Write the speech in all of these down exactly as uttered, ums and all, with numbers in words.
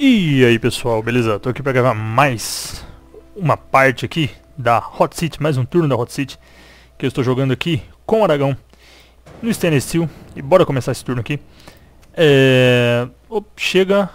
E aí pessoal, beleza? Tô aqui pra gravar mais uma parte aqui da Hot City, mais um turno da Hot City que eu estou jogando aqui com o Aragão no Stainless Steel. E bora começar esse turno aqui. É... Op, chega...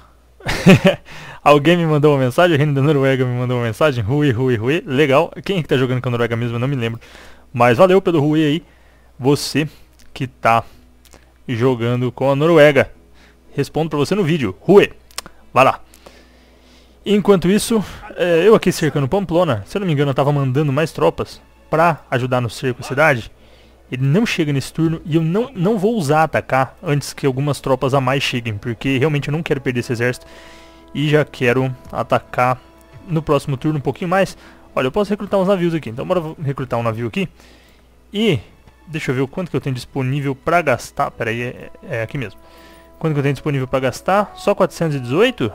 Alguém me mandou uma mensagem, a Reino da Noruega me mandou uma mensagem. Rui, Rui, Rui, legal. Quem é que tá jogando com a Noruega mesmo? Eu não me lembro. Mas valeu pelo Rui aí. Você que tá jogando com a Noruega. Respondo pra você no vídeo. Rui, vai lá. Enquanto isso, é, eu aqui cercando Pamplona. Se eu não me engano, eu tava mandando mais tropas pra ajudar no cerco à cidade. Ele não chega nesse turno e eu não, não vou usar atacar antes que algumas tropas a mais cheguem, porque realmente eu não quero perder esse exército. E já quero atacar no próximo turno um pouquinho mais. Olha, eu posso recrutar uns navios aqui, então bora recrutar um navio aqui. E deixa eu ver o quanto que eu tenho disponível pra gastar. Pera aí, é, é aqui mesmo. Quanto que eu tenho disponível pra gastar? Só quatrocentos e dezoito?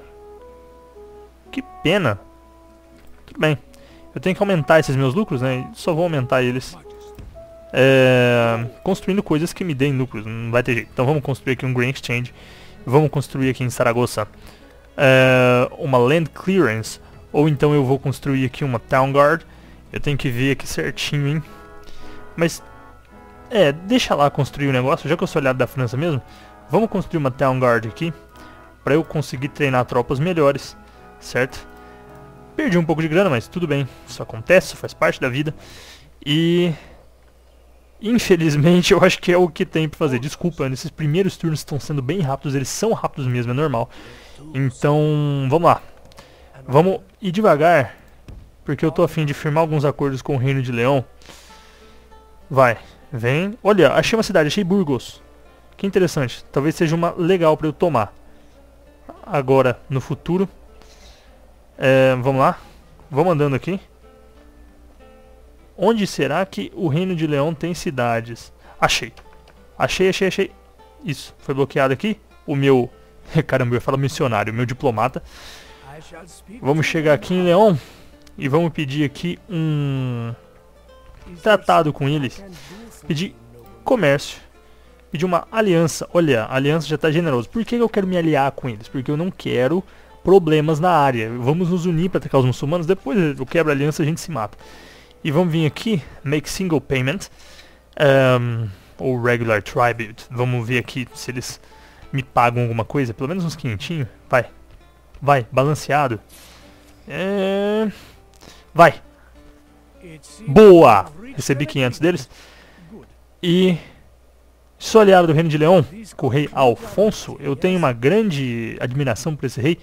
Que pena. Tudo bem. Eu tenho que aumentar esses meus lucros, né? Só vou aumentar eles é, construindo coisas que me deem lucros. Não vai ter jeito. Então vamos construir aqui um Grain Exchange. Vamos construir aqui em Saragossa é, uma Land Clearance. Ou então eu vou construir aqui uma Town Guard. Eu tenho que ver aqui certinho, hein? Mas, é, deixa lá construir o negócio. Já que eu sou aliado da França mesmo, vamos construir uma Town Guard aqui para eu conseguir treinar tropas melhores, certo? Perdi um pouco de grana, mas tudo bem. Isso acontece, faz parte da vida. E... infelizmente eu acho que é o que tem pra fazer. Desculpa, nesses primeiros turnos estão sendo bem rápidos. Eles são rápidos mesmo, é normal. Então, vamos lá. Vamos ir devagar, porque eu tô a fim de firmar alguns acordos com o Reino de Leão. Vai, vem. Olha, achei uma cidade, achei Burgos. Que interessante, talvez seja uma legal pra eu tomar agora, no futuro. É, vamos lá, vamos andando aqui. Onde será que o Reino de Leão tem cidades? Achei, achei, achei, achei. Isso, foi bloqueado aqui. O meu, caramba, eu ia falar missionário, o meu diplomata. Vamos chegar aqui em Leão e vamos pedir aqui um tratado com eles. Pedir comércio. Pedir uma aliança. Olha, a aliança já está generosa. Por que eu quero me aliar com eles? Porque eu não quero problemas na área. Vamos nos unir para atacar os muçulmanos. Depois eu quebro a aliança e a gente se mata. E vamos vir aqui, make single payment. Um, ou regular tribute. Vamos ver aqui se eles me pagam alguma coisa. Pelo menos uns quinhentinhos. Vai. Vai, balanceado. É... Vai. Boa! Recebi quinhentos deles. E... sou aliado do Reino de Leão, com o rei Alfonso. Eu tenho uma grande admiração por esse rei.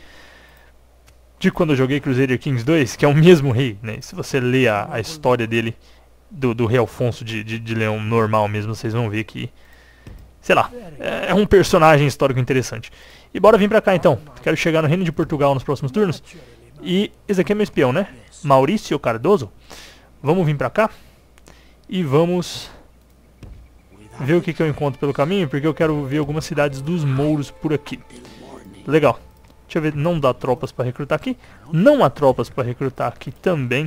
De quando eu joguei Crusader Kings dois, que é o mesmo rei, né? Se você ler a, a história dele, do, do rei Alfonso de, de, de Leão normal mesmo, vocês vão ver que... sei lá, é um personagem histórico interessante. E bora vir pra cá então. Quero chegar no Reino de Portugal nos próximos turnos. E esse aqui é meu espião, né? Maurício Cardoso. Vamos vir pra cá. E vamos ver o que, que eu encontro pelo caminho, porque eu quero ver algumas cidades dos mouros por aqui. Legal. Deixa eu ver, não dá tropas pra recrutar aqui. Não há tropas pra recrutar aqui também.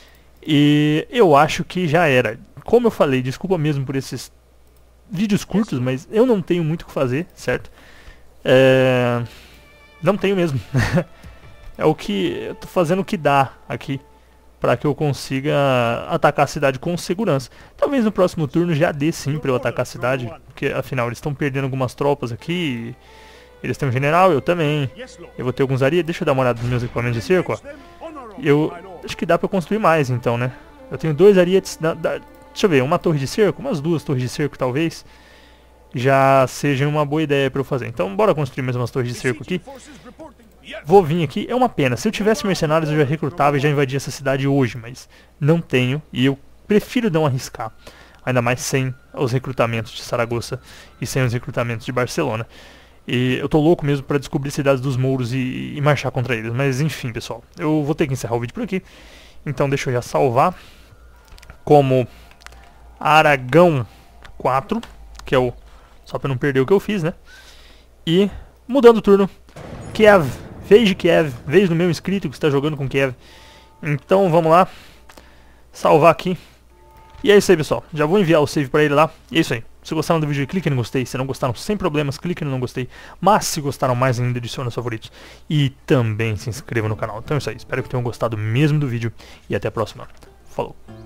E eu acho que já era. Como eu falei, desculpa mesmo por esses vídeos curtos, mas eu não tenho muito o que fazer, certo? É... não tenho mesmo. É o que eu tô fazendo o que dá aqui para que eu consiga atacar a cidade com segurança. Talvez no próximo turno já dê sim para eu atacar a cidade, porque afinal eles estão perdendo algumas tropas aqui. Eles têm um general, eu também. Eu vou ter alguns arias. Deixa eu dar uma olhada nos meus equipamentos de cerco, ó. Eu acho que dá para construir mais então, né? Eu tenho dois arietes. Da, da, deixa eu ver, uma torre de cerco, umas duas torres de cerco talvez já seja uma boa ideia para eu fazer. Então bora construir mais umas torres de cerco aqui. Vou vir aqui, é uma pena. Se eu tivesse mercenários eu já recrutava e já invadia essa cidade hoje, mas não tenho e eu prefiro não arriscar. Ainda mais sem os recrutamentos de Saragossa e sem os recrutamentos de Barcelona. E eu tô louco mesmo para descobrir cidades dos mouros e, e marchar contra eles. Mas enfim, pessoal, eu vou ter que encerrar o vídeo por aqui. Então deixa eu já salvar como Aragão quatro, que é o... só para não perder o que eu fiz, né? E mudando o turno, Kiev, vez de Kiev, vez do meu inscrito que está jogando com Kiev. Então vamos lá, salvar aqui. E é isso aí, pessoal. Já vou enviar o save para ele lá. E é isso aí. Se gostaram do vídeo, clique no gostei. Se não gostaram, sem problemas, clique no não gostei. Mas se gostaram mais ainda, adicione aos favoritos. E também se inscreva no canal. Então é isso aí. Espero que tenham gostado mesmo do vídeo. E até a próxima. Falou.